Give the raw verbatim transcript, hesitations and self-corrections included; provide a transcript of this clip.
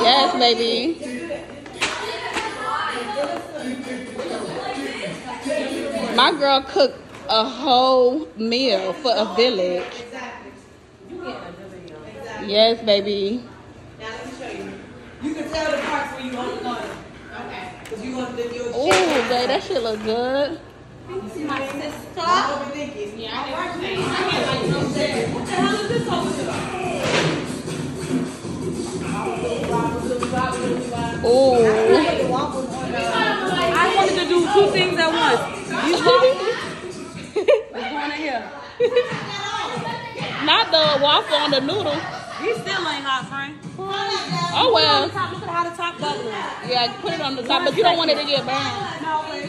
Yes, baby. My girl cooked a whole meal for a village. Yes, baby. Now let me show you. You can tell the parts where you want to go. Okay. Because you want to do your Ooh, babe, that shit look good. My sister. Don't overthink it. Yeah, I can't like no shit. What the hell is this over here? Ooh. I wanted to do two things at once. These waffles. What's going in here? Not the waffle on the noodle. These still ain't hot, friend. Oh well. Look at how the top bubbling. Yeah, put it on the top, but you don't want it to get burned. No, wait.